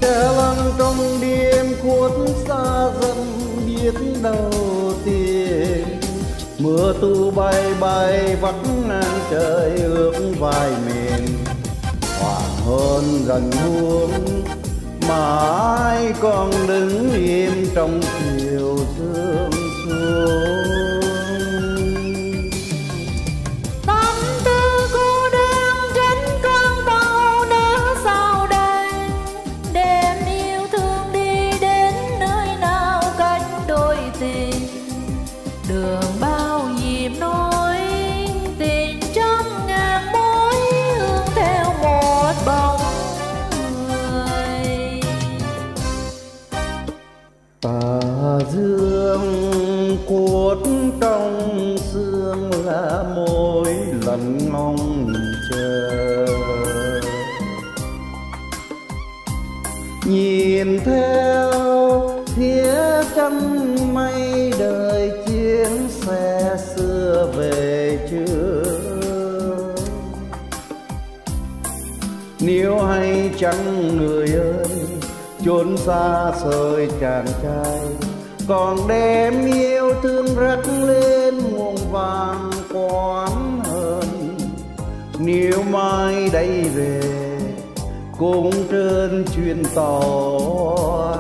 Tre lăng trong đêm khuất xa dần biết đâu tìm. Mưa tu bay bay vắt ngang trời ướt vai miền. Hoàng hôn gần buông mãi con đứng im trong chiều sương xuống. Tâm tư cô đơn trên con tàu nỡ sao đây. Đêm yêu thương đi đến nơi nào cách đôi tình. Đường bao nhịp nối tình trong ngàn mối hương theo một bóng người. Tà dương cuốt trong sương là mỗi lần mong chờ. Nhìn theo phía chân mây đời chuyến xe xưa về chưa. Nếu hay chăng người ơi chốn xa xôi chàng trai, còn đem yêu thương rắc lên muôn vàng quán hơn. Nếu mai đây về cũng trên chuyến tàu.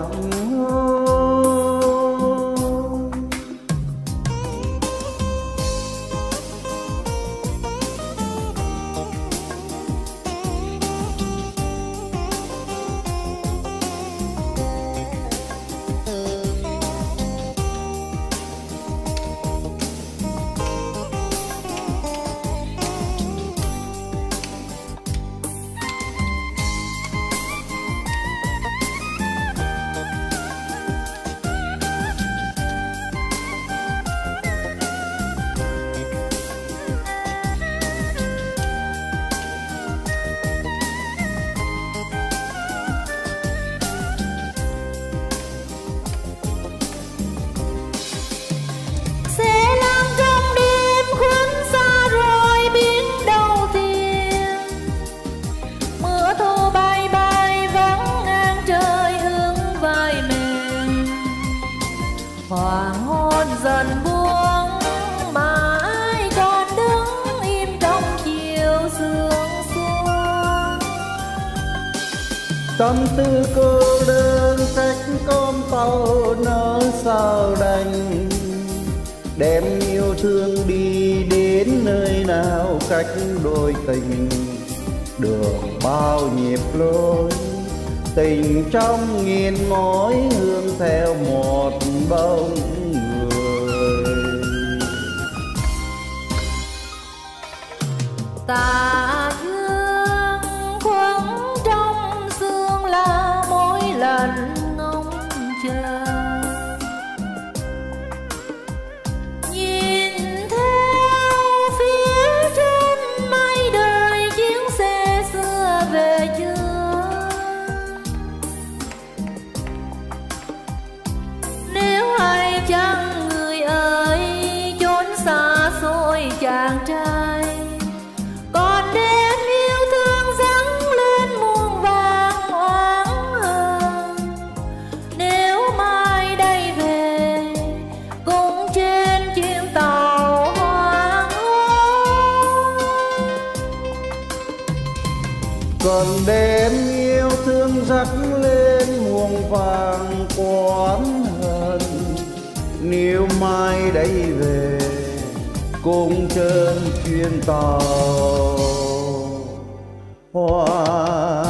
Hoàng hôn dần buông mà ai còn đứng im trong chiều sương xuống. Tâm tư cô đơn cách con tàu nỡ sao đành. Đem yêu thương đi đến nơi nào cách đôi tình. Đường bao nhịp lối tình trong nghìn mối hương theo một bóng người. Tà dương khuất trong sương là mỗi lần ngóng chờ. Nhìn theo phía trên mây đời chuyến xe xưa về chưa. Chăng người ơi chốn xa xôi chàng trai, còn đem yêu thương dâng lên muôn vàng oán hờn. Nếu mai đây về cũng trên chuyến tàu hoàng hôn. Còn đem yêu thương dâng lên muôn vàng oán hờn. Nếu mai đây về cũng trên chuyến tàu hoa.